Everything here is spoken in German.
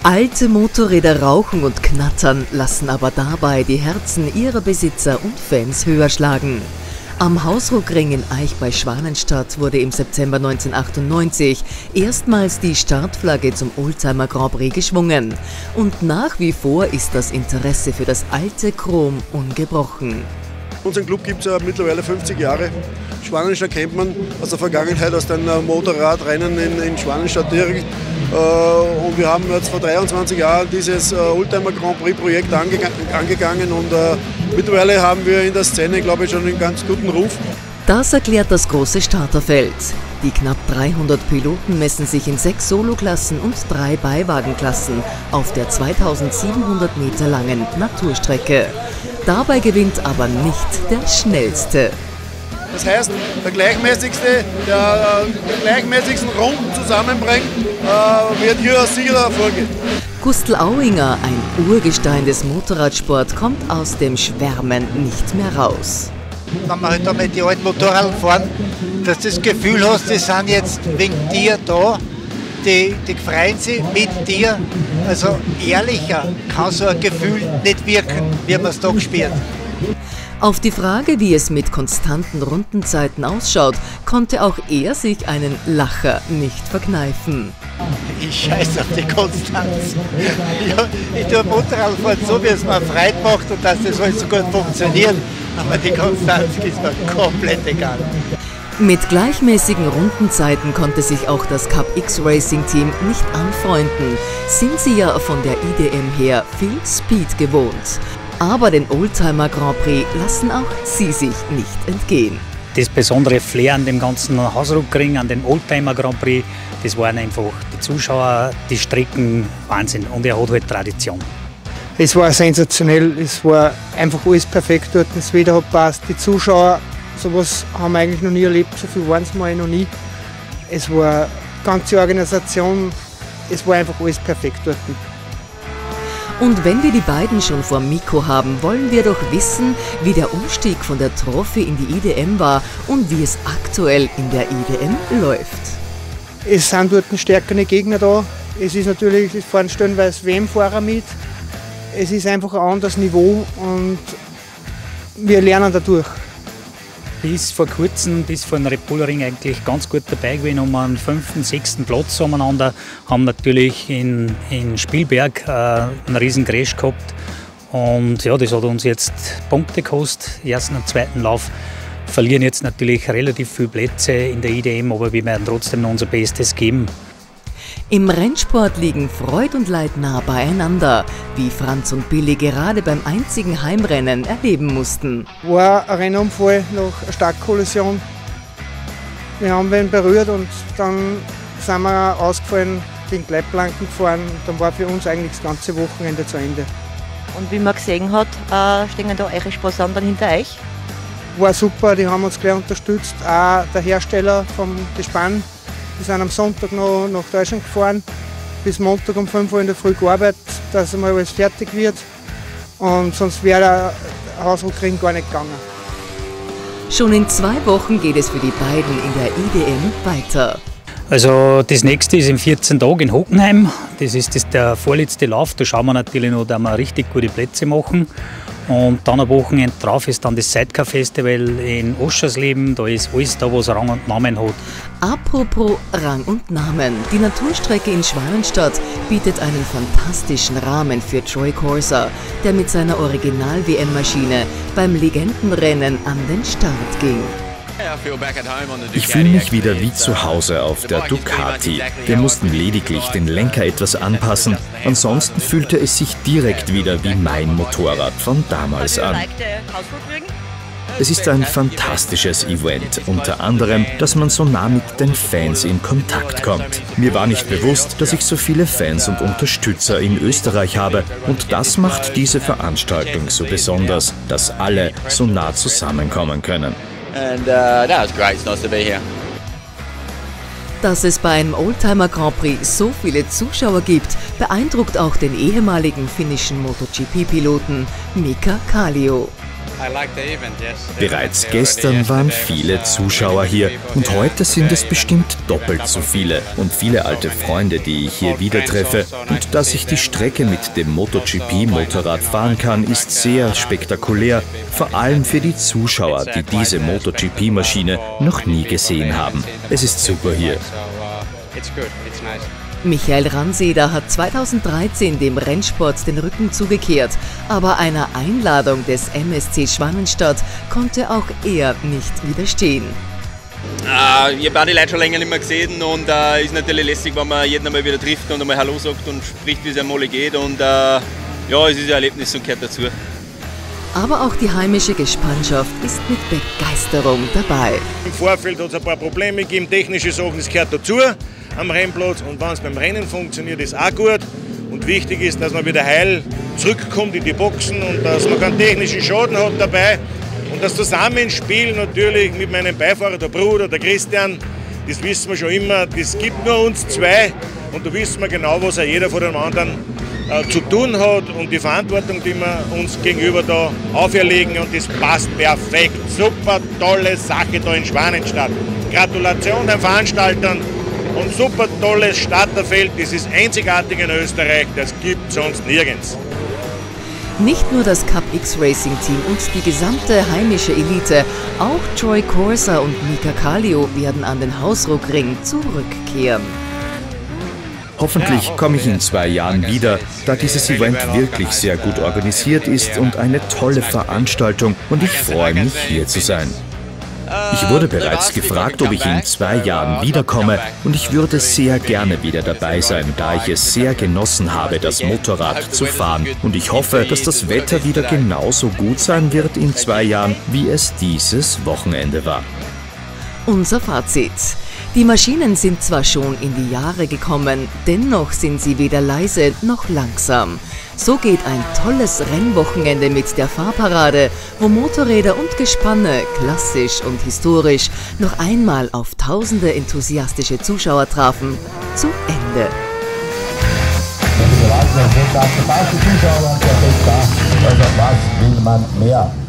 Alte Motorräder rauchen und knattern, lassen aber dabei die Herzen ihrer Besitzer und Fans höher schlagen. Am Hausruckring in Aich bei Schwanenstadt wurde im September 1998 erstmals die Startflagge zum Oldtimer Grand Prix geschwungen. Und nach wie vor ist das Interesse für das alte Chrom ungebrochen. Unseren Club gibt es ja mittlerweile 50 Jahre. Schwanenstadt kennt man aus der Vergangenheit, aus den Motorradrennen in Schwanenstadt direkt. Und wir haben jetzt vor 23 Jahren dieses Oldtimer Grand Prix Projekt angegangen und mittlerweile haben wir in der Szene, glaube ich, schon einen ganz guten Ruf. Das erklärt das große Starterfeld. Die knapp 300 Piloten messen sich in 6 Soloklassen und 3 Beiwagenklassen auf der 2700 Meter langen Naturstrecke. Dabei gewinnt aber nicht der Schnellste. Das heißt, der gleichmäßigste, der gleichmäßigsten Runden zusammenbringt, wird hier ein Sieger hervorgehen. Gustl Auinger, ein Urgestein des Motorradsport, kommt aus dem Schwärmen nicht mehr raus. Wenn wir halt einmal die alten Motorräder fahren, dass du das Gefühl hast, die sind jetzt wegen dir da, die freuen sich mit dir. Also ehrlicher kann so ein Gefühl nicht wirken, wie man es da spürt. Auf die Frage, wie es mit konstanten Rundenzeiten ausschaut, konnte auch er sich einen Lacher nicht verkneifen. Ich scheiße auf die Konstanz. Ja, ich tue Motorradfahren so, wie es mir Freude macht und dass das alles so gut funktioniert. Aber die Konstanz ist mir komplett egal. Mit gleichmäßigen Rundenzeiten konnte sich auch das Cup X Racing Team nicht anfreunden. Sind sie ja von der IDM her viel Speed gewohnt. Aber den Oldtimer Grand Prix lassen auch sie sich nicht entgehen. Das besondere Flair an dem ganzen Hausruckring, an dem Oldtimer Grand Prix, das waren einfach die Zuschauer, die Strecken, Wahnsinn. Und er hat halt Tradition. Es war sensationell, es war einfach alles perfekt dort, das Wetter hat passt. Die Zuschauer, sowas haben wir eigentlich noch nie erlebt, so viel waren es mal noch nie. Es war die ganze Organisation, es war einfach alles perfekt dort. Und wenn wir die beiden schon vor Mikro haben, wollen wir doch wissen, wie der Umstieg von der Trophy in die IDM war und wie es aktuell in der IDM läuft. Es sind dort stärkere Gegner da. Es ist natürlich, es fahren stellenweise WM-Fahrer mit. Es ist einfach ein anderes Niveau und wir lernen dadurch. Bis vor kurzem, bis vor dem Red Bull Ring eigentlich ganz gut dabei gewesen, um einen 5., 6. Platz umeinander. Haben natürlich in Spielberg einen riesen Crash gehabt. Und ja, das hat uns jetzt Punkte gekostet, ersten und zweiten Lauf. Verlieren jetzt natürlich relativ viele Plätze in der IDM, aber wir werden trotzdem noch unser Bestes geben. Im Rennsport liegen Freud und Leid nah beieinander, wie Franz und Billy gerade beim einzigen Heimrennen erleben mussten. War ein Rennunfall nach einer Starkkollision. Wir haben wen berührt und dann sind wir ausgefallen, den Gleitplanken gefahren. Dann war für uns eigentlich das ganze Wochenende zu Ende. Und wie man gesehen hat, stehen da eure Sponsoren dann hinter euch? War super, die haben uns gleich unterstützt. Auch der Hersteller vom Gespann. Wir sind am Sonntag noch nach Deutschland gefahren, bis Montag um 5 Uhr in der Früh gearbeitet, dass einmal alles fertig wird. Und sonst wäre der Hausruckring gar nicht gegangen. Schon in 2 Wochen geht es für die beiden in der IDM weiter. Also das nächste ist in 14 Tagen in Hockenheim. Das ist der vorletzte Lauf. Da schauen wir natürlich noch, dass wir richtig gute Plätze machen. Und dann am Wochenende drauf ist dann das Sidecar Festival in Oschersleben. Da ist alles da, was Rang und Namen hat. Apropos Rang und Namen. Die Naturstrecke in Schwanenstadt bietet einen fantastischen Rahmen für Troy Corser, der mit seiner Original-WM-Maschine beim Legendenrennen an den Start ging. Ich fühle mich wieder wie zu Hause auf der Ducati. Wir mussten lediglich den Lenker etwas anpassen, ansonsten fühlte es sich direkt wieder wie mein Motorrad von damals an. Es ist ein fantastisches Event, unter anderem, dass man so nah mit den Fans in Kontakt kommt. Mir war nicht bewusst, dass ich so viele Fans und Unterstützer in Österreich habe und das macht diese Veranstaltung so besonders, dass alle so nah zusammenkommen können. Dass es bei einem Oldtimer Grand Prix so viele Zuschauer gibt, beeindruckt auch den ehemaligen finnischen MotoGP-Piloten Mika Kallio. Bereits gestern waren viele Zuschauer hier und heute sind es bestimmt doppelt so viele und viele alte Freunde, die ich hier wieder treffe. Und dass ich die Strecke mit dem MotoGP-Motorrad fahren kann, ist sehr spektakulär, vor allem für die Zuschauer, die diese MotoGP-Maschine noch nie gesehen haben. Es ist super hier. Michael Ranseder hat 2013 dem Rennsport den Rücken zugekehrt, aber einer Einladung des MSC Schwannenstadt konnte auch er nicht widerstehen. Ich habe auch die Leute schon länger nicht mehr gesehen und ist natürlich lässig, wenn man jeden einmal wieder trifft und einmal Hallo sagt und spricht, wie es einmal geht. Und ja, es ist ein Erlebnis und gehört dazu. Aber auch die heimische Gespannschaft ist mit Begeisterung dabei. Im Vorfeld hat es ein paar Probleme gegeben, technische Sachen, das gehört dazu am Rennplatz. Und wenn es beim Rennen funktioniert, ist auch gut. Und wichtig ist, dass man wieder heil zurückkommt in die Boxen und dass man keinen technischen Schaden hat dabei. Und das Zusammenspiel natürlich mit meinem Beifahrer, der Bruder, der Christian, das wissen wir schon immer, das gibt nur uns zwei. Und da wissen wir genau, was jeder von dem anderen zu tun hat und die Verantwortung, die wir uns gegenüber da auferlegen, und das passt perfekt. Super tolle Sache da in Schwanenstadt. Gratulation den Veranstaltern und super tolles Starterfeld. Das ist einzigartig in Österreich, das gibt es sonst nirgends. Nicht nur das Cup X Racing Team und die gesamte heimische Elite, auch Troy Corser und Mika Kallio werden an den Hausruckring zurückkehren. Hoffentlich komme ich in 2 Jahren wieder, da dieses Event wirklich sehr gut organisiert ist und eine tolle Veranstaltung, und ich freue mich, hier zu sein. Ich wurde bereits gefragt, ob ich in 2 Jahren wiederkomme, und ich würde sehr gerne wieder dabei sein, da ich es sehr genossen habe, das Motorrad zu fahren. Und ich hoffe, dass das Wetter wieder genauso gut sein wird in 2 Jahren, wie es dieses Wochenende war. Unser Fazit: Die Maschinen sind zwar schon in die Jahre gekommen, dennoch sind sie weder leise noch langsam. So geht ein tolles Rennwochenende mit der Fahrparade, wo Motorräder und Gespanne, klassisch und historisch, noch einmal auf tausende enthusiastische Zuschauer trafen, zu Ende. Also was will man mehr?